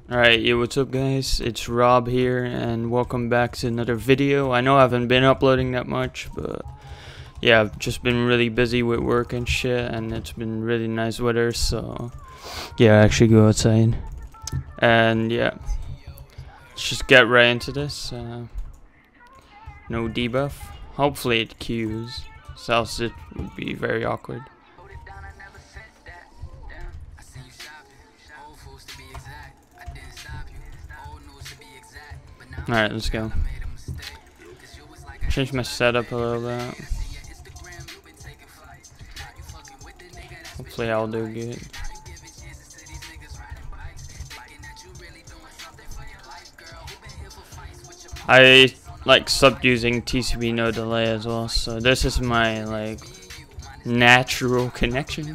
Alright, yo, what's up guys? It's Rob here and welcome back to another video. I know I haven't been uploading that much, but yeah, I've just been really busy with work and shit, and it's been really nice weather, so yeah, I actually go outside. And yeah, let's just get right into this. No debuff. Hopefully it queues, else it would be very awkward. Alright, let's go. Change my setup a little bit. Hopefully I'll do good. I stopped using TCP no delay as well, so this is my like natural connection.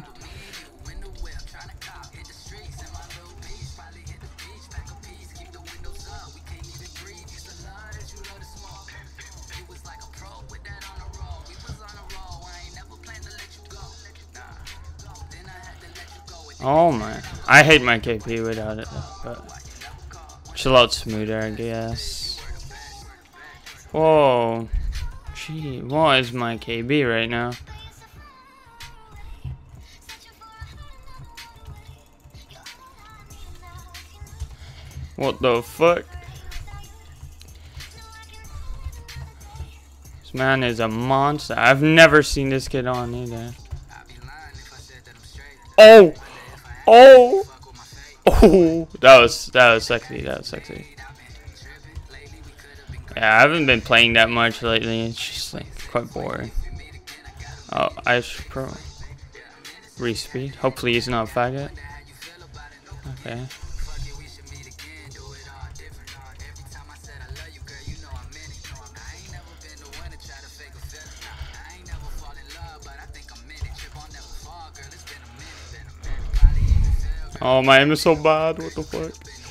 Oh my, I hate my KP without it though, but it's a lot smoother, I guess. Whoa, gee, what is my KB right now? What the fuck? This man is a monster. I've never seen this kid on either. Oh! Oh! Oh! That was sexy. That was sexy. Yeah, I haven't been playing that much lately. It's just like quite boring. Oh, I should probably respeed. Hopefully he's not a faggot. Okay. Oh, my aim is so bad. What the fuck?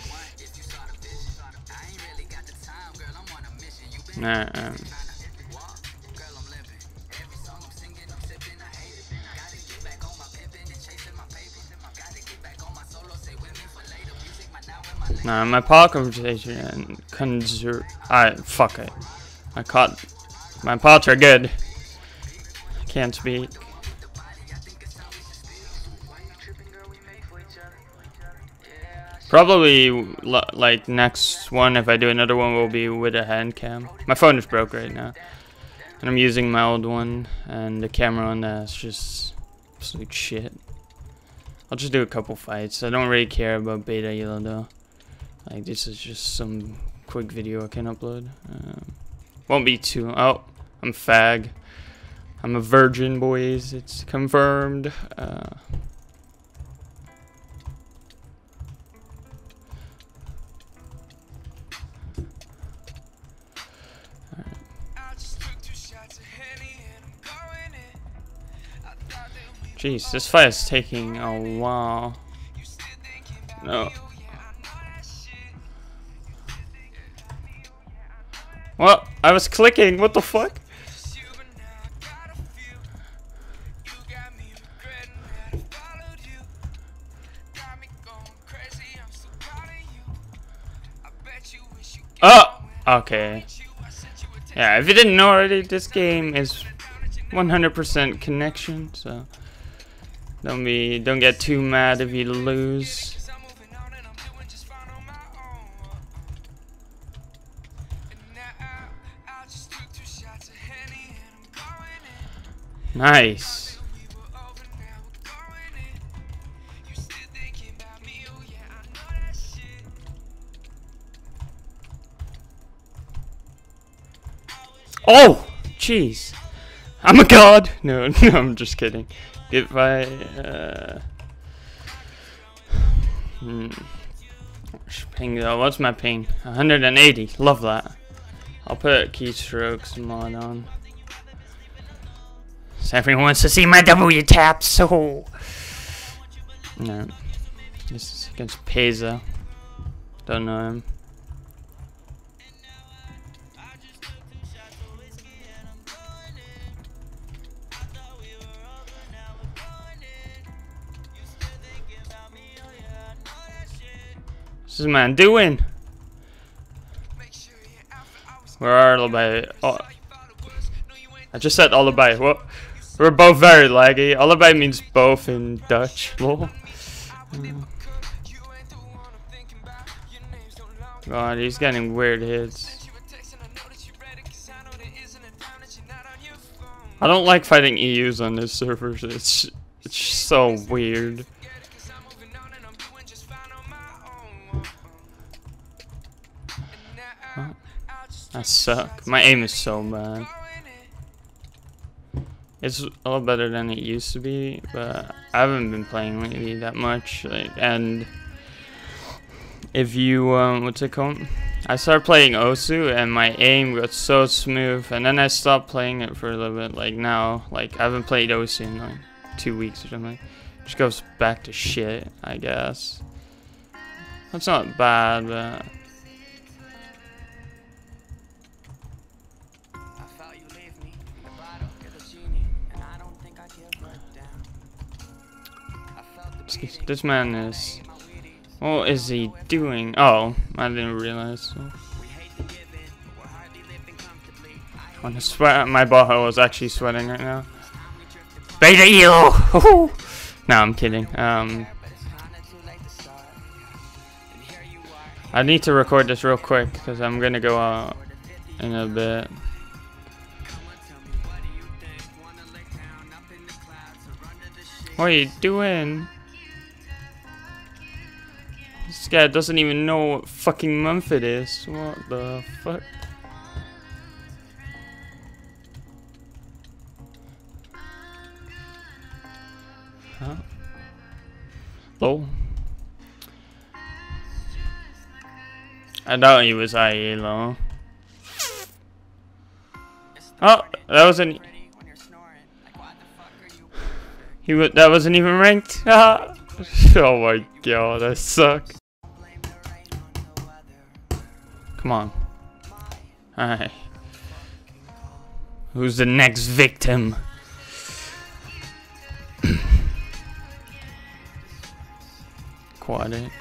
Nah. Nah, my paw conversation and fuck it. My pots are good. I can't speak. Probably like next one, if I do another one, will be with a hand cam. My phone is broke right now, and I'm using my old one, and the camera on that is just absolute shit. I'll just do a couple fights. I don't really care about beta yellow though. Like, this is just some quick video I can upload. Won't be too. Oh, I'm fag. I'm a virgin, boys. It's confirmed. Jeez, this fight is taking a while. No. Well, I was clicking. What the fuck? Oh, okay. Yeah, if you didn't know already, this game is 100% connection, so don't get too mad if you lose. Nice. Oh, jeez. I'm a god. No, no, I'm just kidding. If I ping though, what's my ping? 180. Love that. I'll put keystrokes mod on. So everyone wants to see my W taps. So no, this is against Peza. Don't know him. What's this man doing? Where are Lullaby? Oh, I just said Lullaby. What? We're both very laggy. Lullaby means both in Dutch. Lol. God, he's getting weird hits. I don't like fighting EUs on this server. It's so weird. Oh, I suck. My aim is so bad. It's a little better than it used to be, but I haven't been playing lately that much. And if you what's it called? I started playing Osu and my aim got so smooth, and then I stopped playing it for a little bit. Like now, like I haven't played Osu in like 2 weeks or something. It just goes back to shit, I guess. That's not bad, but this man is. What is he doing? Oh, I didn't realize. I want to sweat. My butthole is actually sweating right now. Beta eel! No, I'm kidding. I need to record this real quick because I'm gonna go out in a bit. What are you doing? This guy doesn't even know what fucking month it is. What the fuck? Huh? Lol. I doubt he was IE though. Oh, that wasn't. That wasn't even ranked. Oh my god, that suck. Come on. Alright. Who's the next victim? Aquatics.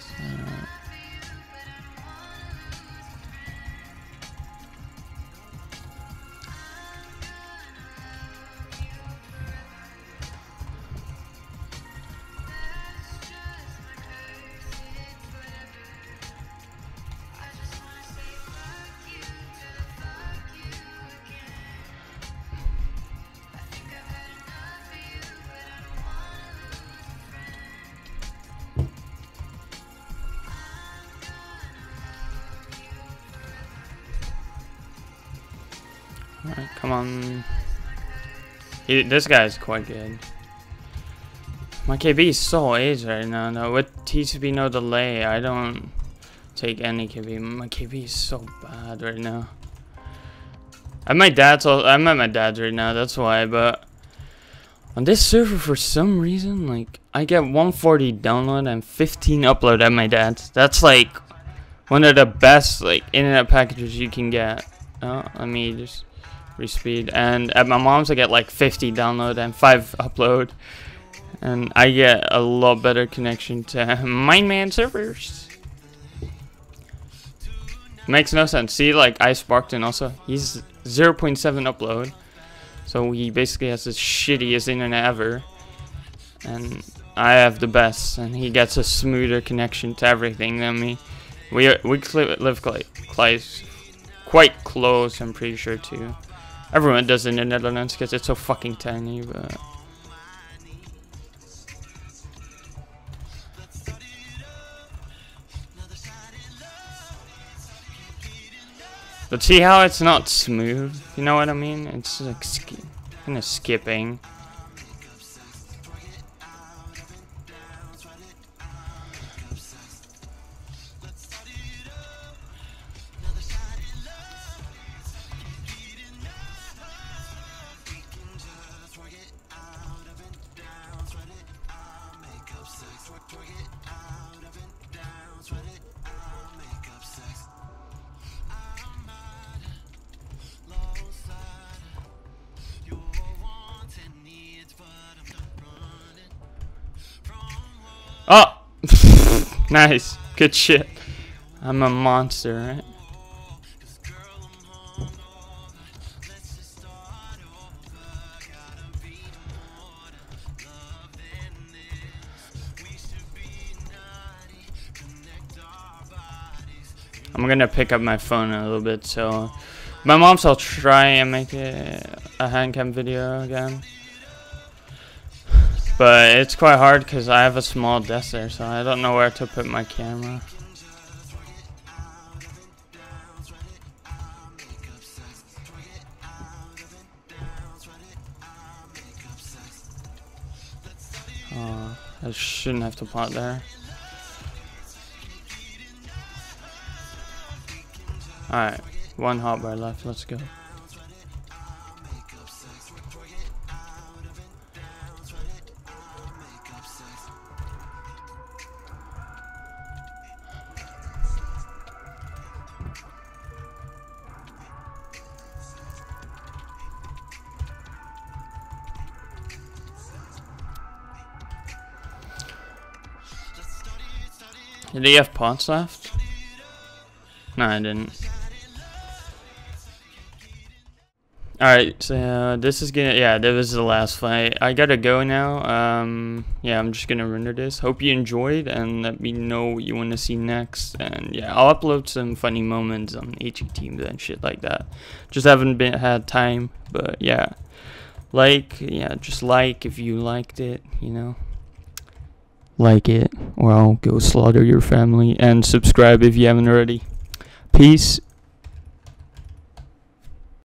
Alright, come on. This guy's quite good. My KB is so aged right now. No, with TCP no delay, I don't take any KB. My KB is so bad right now. I'm at my dad's right now, that's why, but on this server for some reason, like, I get 140 download and 15 upload at my dad's. That's like one of the best like internet packages you can get. Oh, let me just respeed. And at my mom's I get like 50 download and 5 upload, and I get a lot better connection to Mindman servers. Makes no sense. See, like iSparkton also, he's 0.7 upload, so he basically has the shittiest internet ever, and I have the best, and he gets a smoother connection to everything than me. We live quite close, I'm pretty sure too. Everyone does in the Netherlands because it's so fucking tiny, but see how it's not smooth? You know what I mean? It's like kind of skipping. Oh! Nice. Good shit. I'm a monster, right? I'm gonna pick up my phone in a little bit, so my mom's, I'll try and make it a hand cam video again. But it's quite hard because I have a small desk there, so I don't know where to put my camera. Oh, I shouldn't have to plot there. Alright, one hotbar left, let's go. Did he have pots left? No, I didn't. Alright, so this is gonna, yeah, that was the last fight. I gotta go now. Yeah, I'm just gonna render this. Hope you enjoyed and let me know what you want to see next. And yeah, I'll upload some funny moments on HE teams and shit like that. Just haven't had time, but yeah. Just like if you liked it, you know. Like it, or I'll go slaughter your family, and subscribe if you haven't already. Peace.